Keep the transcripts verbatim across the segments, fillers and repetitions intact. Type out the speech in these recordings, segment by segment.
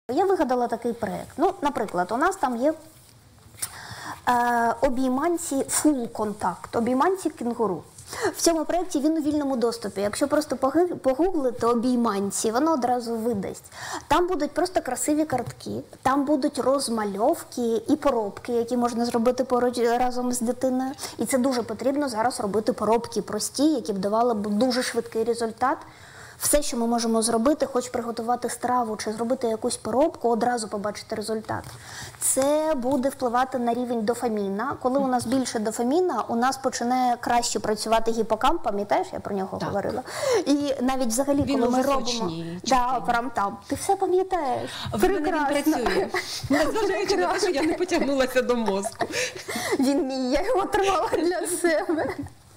Я вигадала такий проєкт. Ну, наприклад, у нас там є е, обійманці full контакт, обійманці кенгуру. В цьому проєкті він у вільному доступі. Якщо просто погуглити обійманці, воно одразу видасть. Там будуть просто красиві картки, там будуть розмальовки і поробки, які можна зробити поруч разом з дитиною. І це дуже потрібно зараз робити поробки прості, які б давали б дуже швидкий результат. Все, що ми можемо зробити, хоч приготувати страву чи зробити якусь поробку, одразу побачити результат. Це буде впливати на рівень дофаміна. Коли у нас більше дофаміна, у нас починає краще працювати гіпокамп, пам'ятаєш, я про нього так. говорила. І навіть взагалі, він коли ми робимо... Да, прям там. Ти все пам'ятаєш. Прекрасно. Він працює. Незважаючи на те, що я не потягнулася до мозку. Він мій, я його тримала для себе.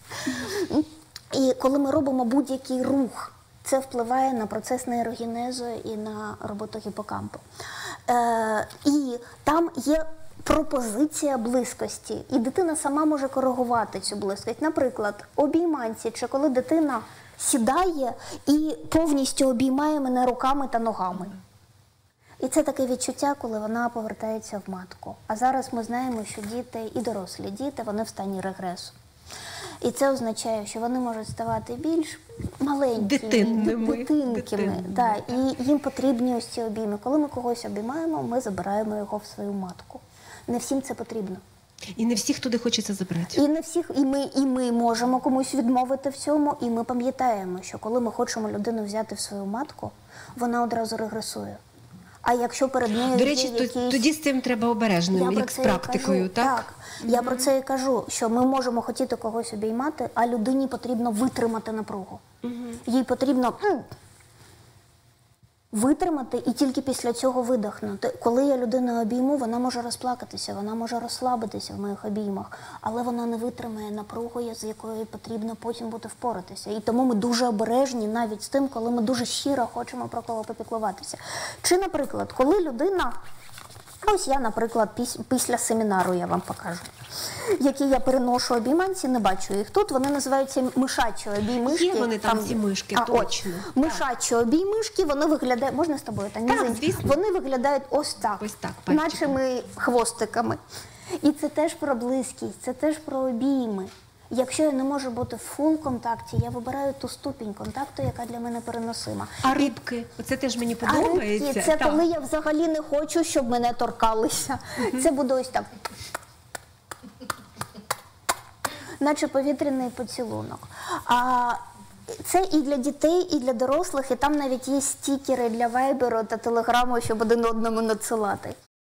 І коли ми робимо будь-який рух, це впливає на процес нейрогенезу і на роботу гіпокампу. Е, і там є пропозиція близькості. І дитина сама може коригувати цю близькість. Наприклад, обійманці, чи коли дитина сідає і повністю обіймає мене руками та ногами. І це таке відчуття, коли вона повертається в матку. А зараз ми знаємо, що діти і дорослі діти, вони в стані регресу. І це означає, що вони можуть ставати більш маленькими, дитинними, дитинкими. дитинними. Да, і їм потрібні ось ці обійми. Коли ми когось обіймаємо, ми забираємо його в свою матку. Не всім це потрібно. І не всіх туди хочеться забрати. І не всіх, і ми, і ми можемо комусь відмовити в цьому, і ми пам'ятаємо, що коли ми хочемо людину взяти в свою матку, вона одразу регресує. А якщо перед нею До речі, є якісь... тоді з цим треба обережним, як з практикою, так? Так, mm-hmm. я про це і кажу, що ми можемо хотіти когось обіймати, а людині потрібно витримати напругу. Mm-hmm. Їй потрібно витримати і тільки після цього видихнути. Коли я людину обійму, вона може розплакатися, вона може розслабитися в моїх обіймах, але вона не витримає напругу, з якою потрібно потім буде впоратися. І тому ми дуже обережні навіть з тим, коли ми дуже щиро хочемо про кого попіклуватися. Чи, наприклад, коли людина... Ось я, наприклад, піс після семінару я вам покажу, які я переношу обійманці, не бачу їх тут, вони називаються мишачі обіймишки. Є вони там, там ці мишки, а, точно. От, мишачі обіймишки, вони виглядають, можна з тобою, Таня? Так, звісно. Вони виглядають ось так, ось так наче хвостиками. І це теж про близькість, це теж про обійми. Якщо я не можу бути в фул-контакті, я вибираю ту ступінь контакту, яка для мене переносима. А рибки? Оце теж мені подобається. А рибки – це так. Коли я взагалі не хочу, щоб мене торкалися. Uh-huh. Це буде ось так. Наче повітряний поцілунок. А це і для дітей, і для дорослих, і там навіть є стікери для вайберу та телеграму, щоб один одному надсилати.